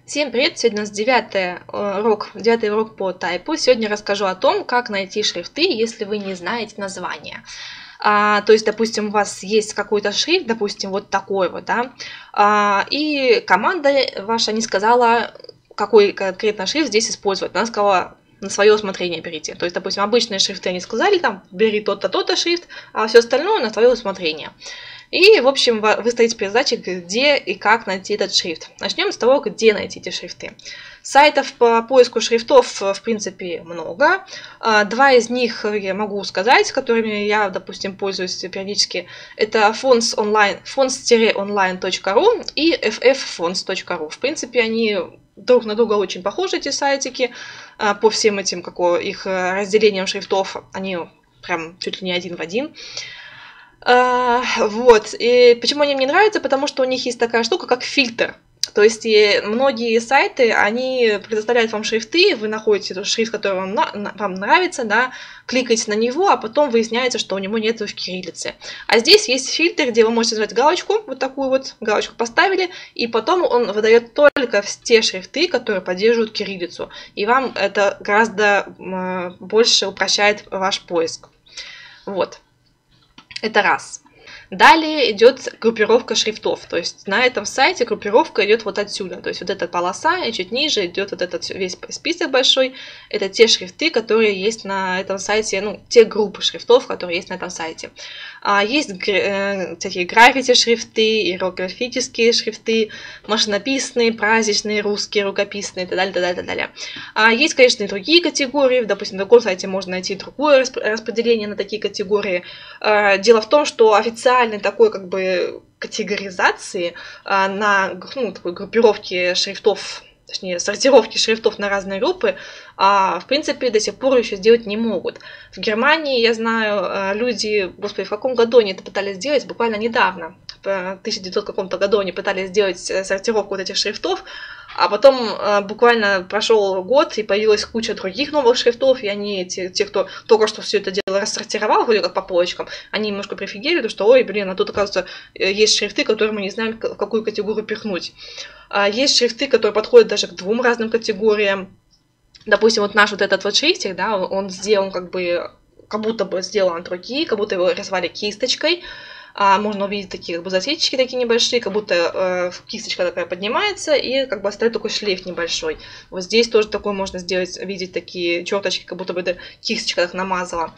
Всем привет! Сегодня у нас девятый урок по тайпу. Сегодня расскажу о том, как найти шрифты, если вы не знаете названия. То есть, допустим, у вас есть какой-то шрифт, допустим, вот такой вот, да, и команда ваша не сказала, какой конкретно шрифт здесь использовать. Она сказала на свое усмотрение берите. То есть, допустим, обычные шрифты они сказали, там, бери тот-то, тот-то шрифт, а все остальное на твое усмотрение. И, в общем, вы стоите перед задачей, где и как найти этот шрифт. Начнем с того, где найти эти шрифты. Сайтов по поиску шрифтов, в принципе, много. Два из них я могу сказать, которыми я, допустим, пользуюсь периодически. Это fonts-online.ru и fffonts.ru. В принципе, они друг на друга очень похожи, эти сайтики. По всем этим их разделениям шрифтов они прям чуть ли не один в один. Вот. И почему они мне нравятся? Потому что у них есть такая штука, как фильтр. То есть многие сайты, они предоставляют вам шрифты, вы находите тот шрифт, который вам нравится, да, кликаете на него, а потом выясняется, что у него нет в кириллице. А здесь есть фильтр, где вы можете нажать галочку, вот такую вот галочку поставили, и потом он выдает только те шрифты, которые поддерживают кириллицу. И вам это гораздо больше упрощает ваш поиск. Вот. Это раз. Далее идет группировка шрифтов. То есть на этом сайте группировка идет вот отсюда. То есть вот эта полоса, и чуть ниже идет вот этот весь список большой. Это те шрифты, которые есть на этом сайте, ну, те группы шрифтов, которые есть на этом сайте. Есть всякие граффити шрифты, иероглифические шрифты, машинописные, праздничные, русские, рукописные и так далее, так далее, так далее. Есть, конечно, и другие категории. Допустим, на другом сайте можно найти другое распределение на такие категории. Дело в том, что официальной такой как бы категоризации на такой группировке шрифтов, точнее, сортировки шрифтов на разные группы, в принципе, до сих пор еще сделать не могут. В Германии, я знаю, люди, господи, в каком году они это пытались сделать, буквально недавно, в 1900 каком-то году они пытались сделать сортировку вот этих шрифтов, а потом буквально прошел год, и появилась куча других новых шрифтов, и они, те, кто только что все это дело рассортировал, вроде как по полочкам, они немножко прифигели, потому что, ой, блин, а тут, оказывается, есть шрифты, которые мы не знаем, в какую категорию пихнуть. Есть шрифты, которые подходят даже к двум разным категориям. Допустим, вот наш вот этот вот шрифтик, да, он сделан как будто бы сделан от руки, как будто его рисовали кисточкой. Можно увидеть такие засечки такие небольшие, как будто кисточка такая поднимается и как бы оставит такой шлейф небольшой. Вот здесь тоже такое можно видеть такие черточки, как будто бы эта кисточка так намазала.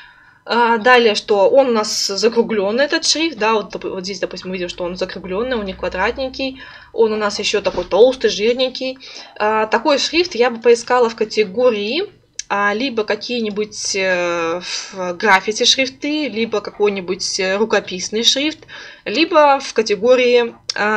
Далее, что он у нас закругленный, этот шрифт, да, вот здесь, допустим, мы видим, что он закругленный, он не квадратненький, он у нас еще такой толстый, жирненький. Такой шрифт я бы поискала в категории либо какие-нибудь граффити шрифты, либо какой-нибудь рукописный шрифт, либо в категории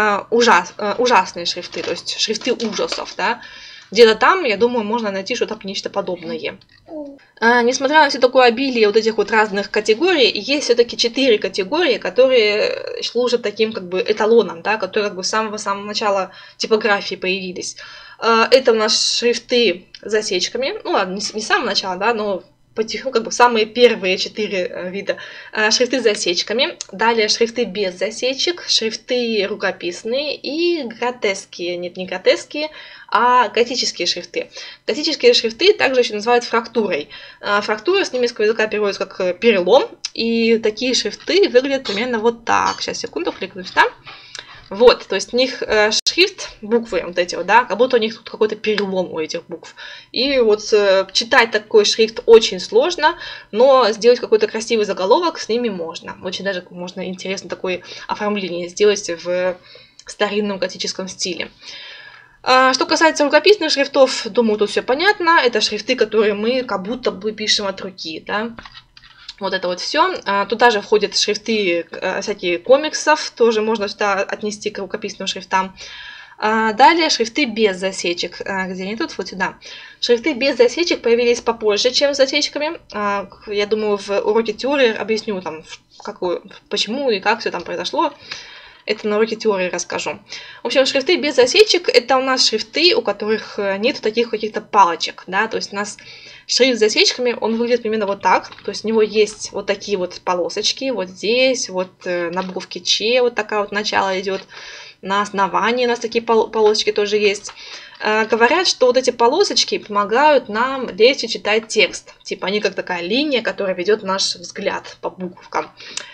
ужасные шрифты, то есть шрифты ужасов, да. Где-то там, я думаю, можно найти что-то нечто подобное. Несмотря на все такое обилие вот этих вот разных категорий, есть все-таки 4 категории, которые служат таким как бы эталоном, да, которые как бы с самого начала типографии появились. Это у нас шрифты с засечками, ну ладно, не с самого начала, да, но как бы самые первые 4 вида. Шрифты с засечками, далее шрифты без засечек, шрифты рукописные и гротеские, нет, не гротеские, а готические шрифты. Готические шрифты также еще называют фрактурой. Фрактура с немецкого языка переводится как перелом, и такие шрифты выглядят примерно вот так. Сейчас, секунду, кликну сюда. Вот, то есть у них шрифт, буквы вот эти вот, да, как будто у них тут какой-то перелом у этих букв. И вот читать такой шрифт очень сложно, но сделать какой-то красивый заголовок с ними можно. Очень даже можно интересно такое оформление сделать в старинном готическом стиле. Что касается рукописных шрифтов, думаю, тут все понятно. Это шрифты, которые мы как будто бы пишем от руки, да. Вот это вот все. Туда же входят шрифты всякие комиксов, тоже можно сюда отнести к рукописным шрифтам. Далее шрифты без засечек. Где они тут? Вот сюда. Шрифты без засечек появились попозже, чем с засечками. Я думаю, в уроке теории объясню, там, почему и как все там произошло. Это на уроке теории расскажу. В общем, шрифты без засечек — это у нас шрифты, у которых нет таких каких-то палочек, да, то есть у нас шрифт с засечками, он выглядит примерно вот так, то есть у него есть вот такие вот полосочки, вот здесь, вот на буковке Ч вот такая вот начало идет, на основании у нас такие полосочки тоже есть. Говорят, что вот эти полосочки помогают нам легче читать текст, типа они как такая линия, которая ведет наш взгляд по буковкам.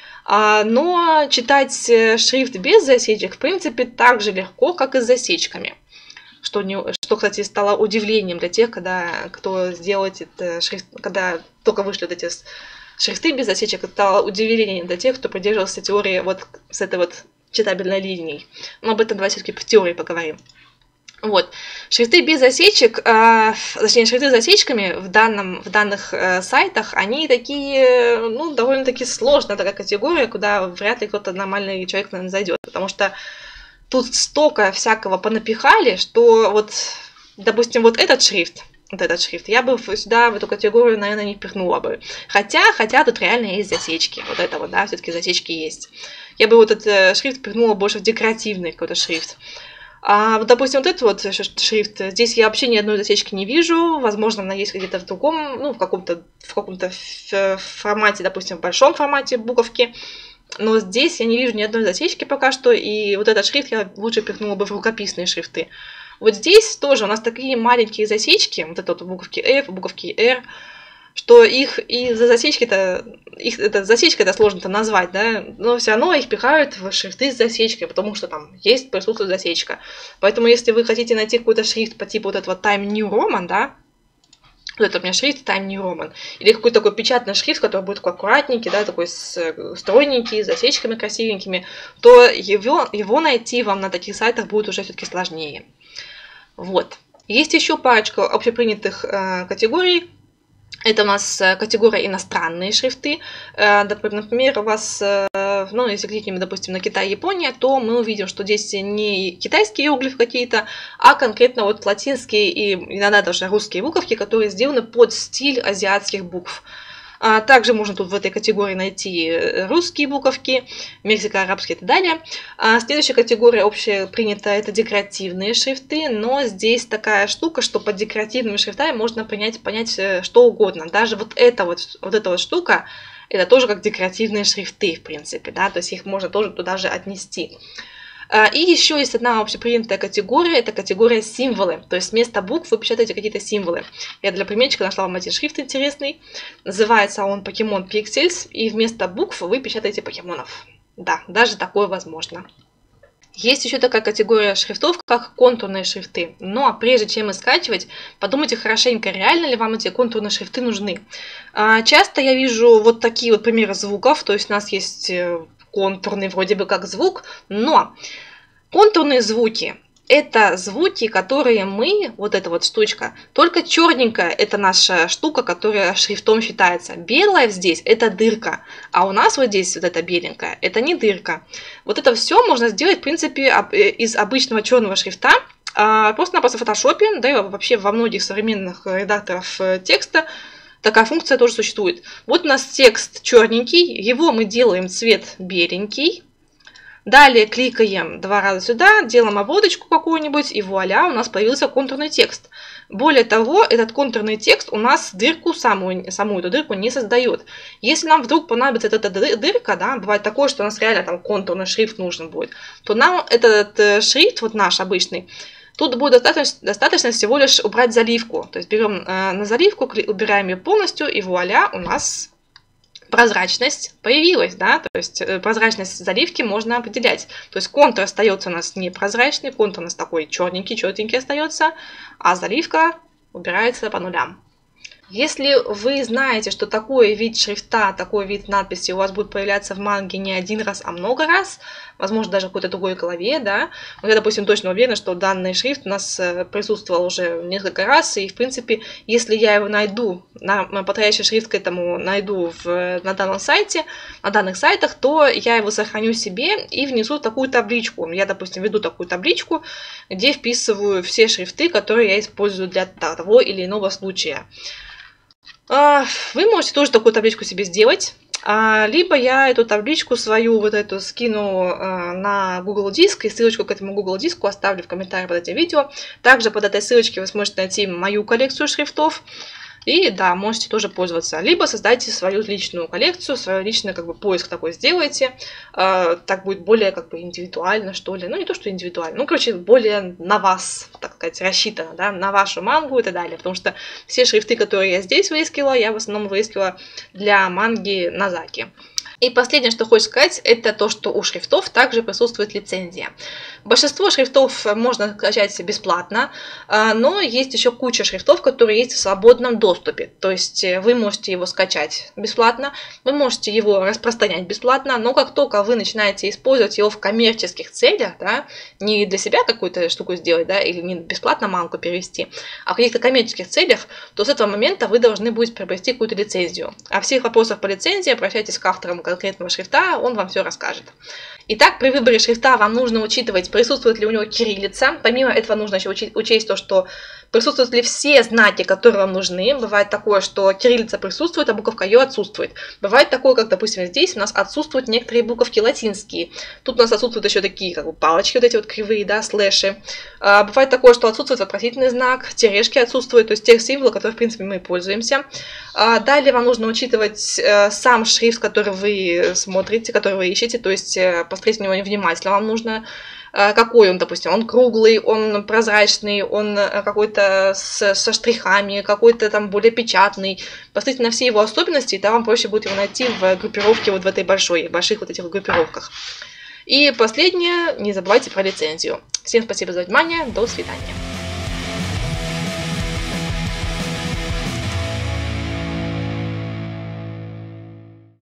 Но читать шрифт без засечек, в принципе, так же легко, как и с засечками. Что, кстати, стало удивлением для тех, кто сделал этот шрифт, когда только вышли вот эти шрифты без засечек, это стало удивлением для тех, кто придерживался теории вот с этой вот читабельной линией. Но об этом давайте все-таки в теории поговорим. Вот. Шрифты без засечек, точнее, шрифты с засечками в данных сайтах, они такие, ну, довольно-таки сложная такая категория, куда вряд ли кто-то нормальный человек, наверное, зайдет, потому что тут столько всякого понапихали, что вот, допустим, вот этот шрифт, я бы сюда в эту категорию, наверное, не впихнула бы. Хотя тут реально есть засечки. Вот это вот, да, все-таки засечки есть. Я бы вот этот шрифт впихнула больше в декоративный какой-то шрифт. А вот, допустим, вот этот вот шрифт, здесь я вообще ни одной засечки не вижу. Возможно, она есть где-то в другом, ну, в каком-то формате, допустим, в большом формате буковки. Но здесь я не вижу ни одной засечки пока что, и вот этот шрифт я лучше впихнула бы в рукописные шрифты. Вот здесь тоже у нас такие маленькие засечки, вот это вот буковки F, буковки R, что их из-за засечки-то, засечкой-то сложно-то назвать, да, но все равно их пихают в шрифты с засечкой, потому что там присутствует засечка. Поэтому если вы хотите найти какой-то шрифт по типу вот этого Time New Roman, да, вот это у меня шрифт Time New Roman, или какой-то такой печатный шрифт, который будет такой аккуратненький, да, такой стройненький, с засечками красивенькими, то его найти вам на таких сайтах будет уже все-таки сложнее. Вот. Есть еще парочка общепринятых категорий. Это у нас категория иностранные шрифты. Например, у вас, ну, если кликнем, допустим, на Китай и Япония, то мы увидим, что здесь не китайские иероглифы какие-то, а конкретно вот латинские и иногда даже русские буковки, которые сделаны под стиль азиатских букв. Также можно тут в этой категории найти русские буковки, мексико-арабские и так далее. Следующая категория общепринятая — это декоративные шрифты, но здесь такая штука, что под декоративными шрифтами можно понять что угодно. Даже вот эта вот штука, это тоже как декоративные шрифты, в принципе, да, то есть их можно тоже туда же отнести. И еще есть одна общепринятая категория, это категория символы. То есть вместо букв вы печатаете какие-то символы. Я для примерчика нашла вам один шрифт интересный. Называется он Pokemon Pixels. И вместо букв вы печатаете покемонов. Да, даже такое возможно. Есть еще такая категория шрифтов, как контурные шрифты. Но прежде чем их скачивать, подумайте хорошенько, реально ли вам эти контурные шрифты нужны. Часто я вижу вот такие вот примеры звуков. То есть у нас есть контурный вроде бы как звук, но контурные звуки — это звуки, которые вот эта вот штучка, только черненькая — это наша штука, которая шрифтом считается. Белая здесь — это дырка, а у нас вот здесь вот эта беленькая — это не дырка. Вот это все можно сделать, в принципе, из обычного черного шрифта, просто-напросто в фотошопе, да и вообще во многих современных редакторах текста такая функция тоже существует. Вот у нас текст черненький, его мы делаем цвет беленький. Далее кликаем 2 раза сюда, делаем обводочку какую-нибудь, и вуаля, у нас появился контурный текст. Более того, этот контурный текст у нас дырку, саму эту дырку не создает. Если нам вдруг понадобится эта дырка, да, бывает такое, что у нас реально там контурный шрифт нужен будет, то нам этот шрифт, вот наш обычный, тут будет достаточно всего лишь убрать заливку. То есть берем на заливку, убираем ее полностью, и вуаля, у нас прозрачность появилась, да, то есть прозрачность заливки можно определять. То есть контур остается у нас непрозрачный, контур у нас такой черненький, четенький остается, а заливка убирается по нулям. Если вы знаете, что такой вид шрифта, такой вид надписи у вас будет появляться в манге не один раз, а много раз, возможно, даже в какой-то другой главе, да, я, допустим, точно уверена, что данный шрифт у нас присутствовал уже несколько раз, и, в принципе, если я его найду, подходящий шрифт к этому найду на данном сайте, на данных сайтах, то я его сохраню себе и внесу в такую табличку. Я, допустим, веду такую табличку, где вписываю все шрифты, которые я использую для того или иного случая. Вы можете тоже такую табличку себе сделать. Либо я эту табличку свою вот эту скину на Google Диск, и ссылочку к этому Google Диску оставлю в комментариях под этим видео. Также под этой ссылочкой вы сможете найти мою коллекцию шрифтов. И да, можете тоже пользоваться. Либо создайте свою личную коллекцию, свой личный поиск такой сделайте. Так будет более индивидуально, что ли. Ну, не то, что индивидуально. Ну, короче, более на вас, так сказать, рассчитано, да, на вашу мангу и так далее. Потому что все шрифты, которые я здесь выискивала, я в основном выискивала для манги Нозаки. И последнее, что хочется сказать, это то, что у шрифтов также присутствует лицензия. Большинство шрифтов можно скачать бесплатно, но есть еще куча шрифтов, которые есть в свободном доступе. То есть вы можете его скачать бесплатно, вы можете его распространять бесплатно, но как только вы начинаете использовать его в коммерческих целях, да, не для себя какую-то штуку сделать, да, или не бесплатно мангу перевести, а в каких-то коммерческих целях, то с этого момента вы должны будете приобрести какую-то лицензию. О всех вопросах по лицензии обращайтесь к авторам конкретного шрифта, он вам все расскажет. Итак, при выборе шрифта вам нужно учитывать, присутствует ли у него кириллица. Помимо этого нужно еще учесть то, что присутствуют ли все знаки, которые вам нужны. Бывает такое, что кириллица присутствует, а буковка Ё отсутствует. Бывает такое, как, допустим, здесь у нас отсутствуют некоторые буковки латинские. Тут у нас отсутствуют еще такие палочки, вот эти вот кривые, да, слэши. Бывает такое, что отсутствует вопросительный знак, тирешки отсутствуют, то есть тех символов, которые, в принципе, мы пользуемся. Далее вам нужно учитывать сам шрифт, который вы смотрите, который вы ищете, то есть посмотреть на него внимательно. Вам нужно какой он, допустим, он круглый, он прозрачный, он какой-то со штрихами, какой-то там более печатный. Посмотрите на все его особенности, и тогда вам проще будет его найти в группировке вот в этой больших вот этих группировках. И последнее, не забывайте про лицензию. Всем спасибо за внимание, до свидания.